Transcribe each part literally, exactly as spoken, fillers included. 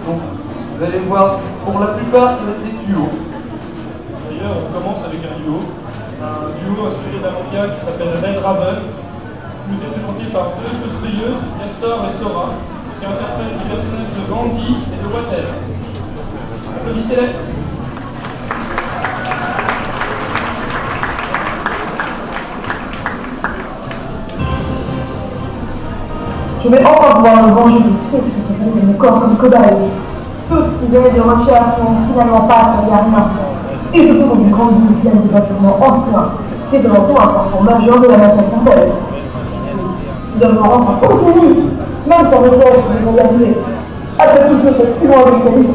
Donc, vous allez voir, pour la plupart, ça va être des duos. D'ailleurs, on commence avec un duo. Un duo inspiré d'un manga qui s'appelle Red Raven. Il nous est présenté par deux cosplayeuses, Castor et Sora, qui interprètent les personnages de Gandhi et de Water. Applaudissez-les. Je vais enfin pouvoir me venger de ceux qui se sont de mon corps comme cobaye. Tous ces années de recherche n'ont finalement pas servi à rien. Et je trouve une grande ville pleine de bâtiments anciens, c'est devant tout un carrefour majeur de la nation française. Je dois me rendre à continu, même sans recherche, je vais l'annuler. Après tout ce que c'est si loin de l'Italie.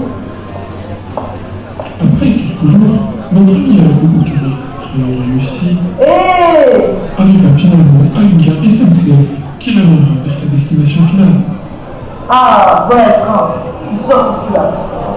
Après quelques jours, notre ami à la Coco Carré, qui a réussi, Hé arriva finalement à une gare S N C F qui l'amènera vers sa destination finale. Ah, voilà le train. Je suis sûr que c'est celui-là.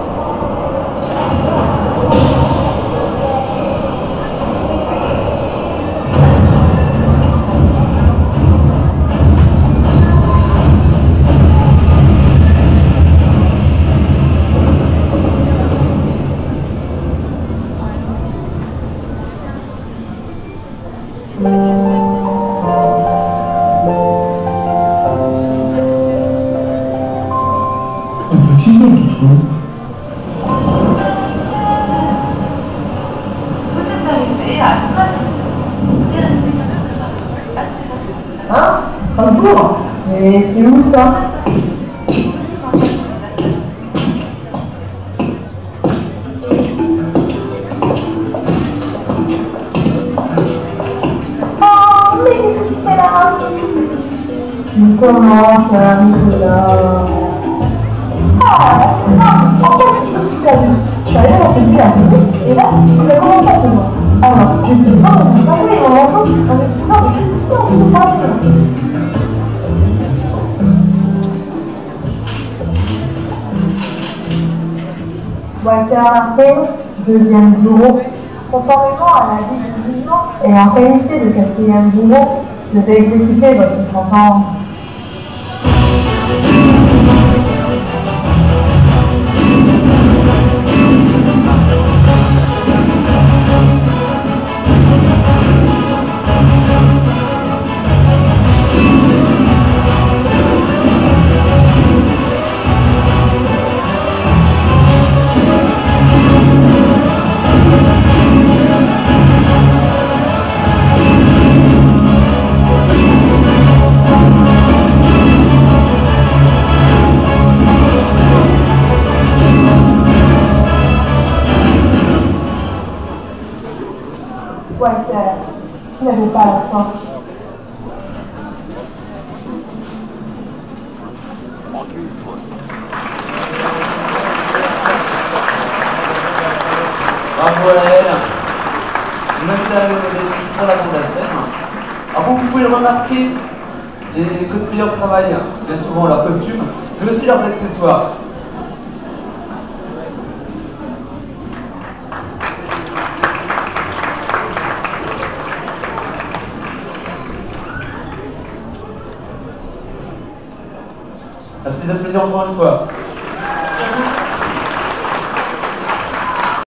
Après six heures de train, Vous êtes arrivé à Strasbourg. Hein? Strasbourg? Mais c'est où ça? Oh, mais qu'est-ce que tu fais là? Mais comment ça arrive là? Ah, non, en fait, je suis allée. Je suis allée dans ce but à et là, il a commencé à se voir. Alors, je ne sais pas comment ça fait, on entend, on est sûr, je suis sûre que ça arrive. Walter Martel, deuxième bureau. Conformément à la vie du jugement et en qualité de quatrième bureau, je vais exécuter votre sentence. Walter, tu n'avais pas la chance. Bravo à elle. Je m'invite à lever sur la grande scène. Alors comme vous pouvez le remarquer, les cosplayers travaillent bien souvent leurs costumes, mais aussi leurs accessoires. Ça se fait plaisir encore une fois.